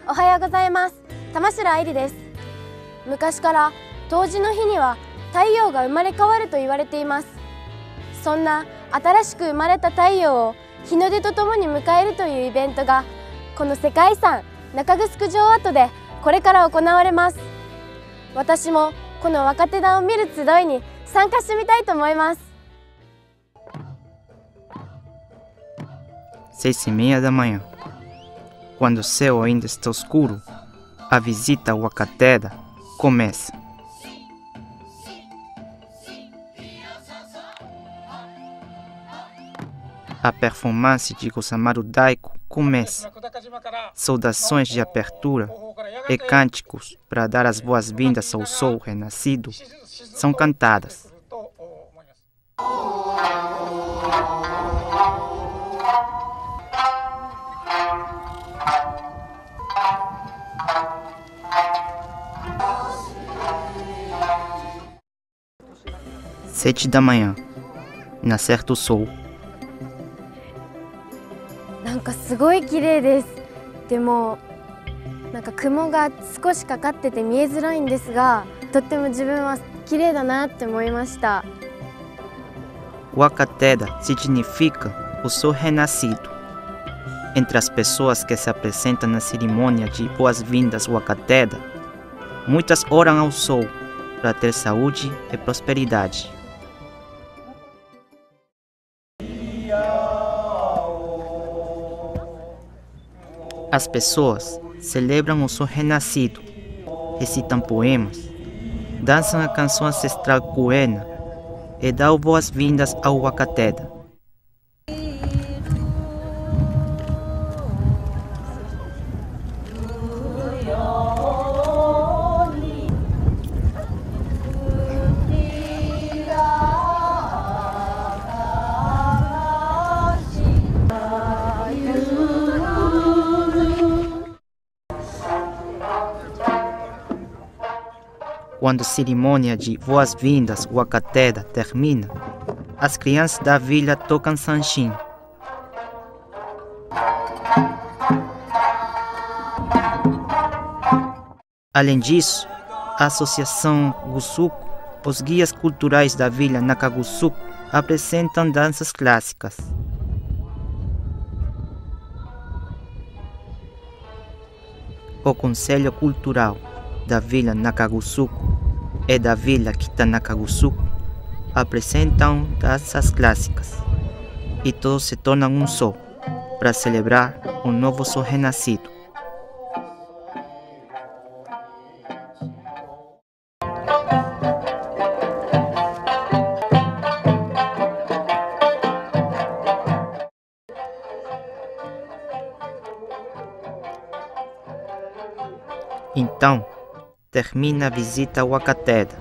おはようございます。玉城愛理です。昔から冬至の日には太陽が生まれ変わると言われています。そんな新しく生まれた太陽を日の出とともに迎えるというイベントがこの世界遺産中城城跡でこれから行われます。私もこの若手団を見る集いに参加してみたいと思います。 6:30 da manhã. Quando o céu ainda está escuro, a visita ao Wakateda começa. A performance de Gosamaru Daiko começa. Saudações de abertura e cânticos para dar as boas-vindas ao sol renascido são cantadas. Sete da manhã. Nascer do sol. なんかすごい綺麗です。でもなんか雲が少しかかってて見えづらいんですが、とっても自分は綺麗だなって思いました。 Wakateda significa o sol renascido. Entre as pessoas que se apresentam na cerimônia de boas-vindas Wakateda, muitas oram ao sol para ter saúde e prosperidade. As pessoas celebram o sol renascido, recitam poemas, dançam a canção ancestral coena e dão boas-vindas ao Wakateda. Quando a cerimônia de boas-vindas Wakateda termina, as crianças da vila tocam sanshin. Além disso, a Associação Gusuku, os guias culturais da vila Nakagusuku, apresentam danças clássicas. O Conselho Cultural da vila Nakagusuku e da vila Kitanakagusuku apresentam danças clássicas e todos se tornam um só para celebrar um novo sol renascido. Então, termina a visita ao Wakateda.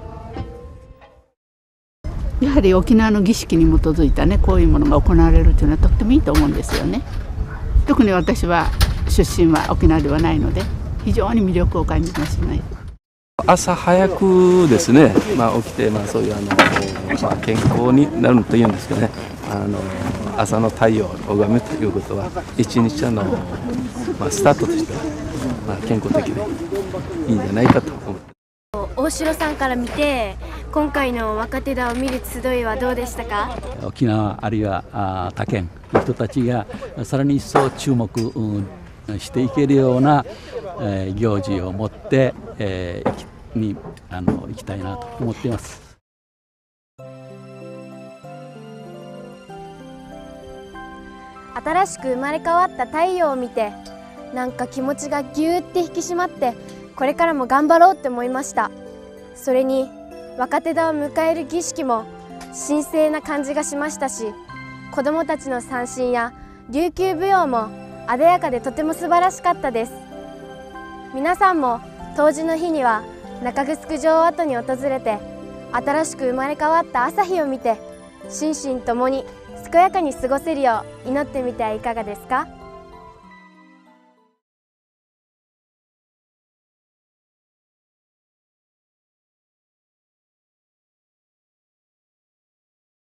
やはり沖縄の儀式に基づいたね、こういうものが行われるというのはとってもいいと思うんですよね。特に私は出身は沖縄ではないので非常に魅力を感じますね。 朝早くですね、起きて、そういう健康になるというんですけどね、朝の太陽を拝むということは一日の、スタートとしては、健康的でいいんじゃないかと思って。 大城さんから見て今回の若手団を見る集いはどうでしたか？ 沖縄あるいは他県の人たちがさらに一層注目していけるような行事を持って行きたいなと思っています。 新しく生まれ変わった太陽を見てなんか気持ちがぎゅーって引き締まってこれからも頑張ろうって思いました。それに若手団を迎える儀式も神聖な感じがしましたし、子どもたちの三線や琉球舞踊も艶やかでとても素晴らしかったです。皆さんも冬至の日には中城城跡に訪れて新しく生まれ変わった朝日を見て心身ともに健やかに過ごせるよう祈ってみてはいかがですか？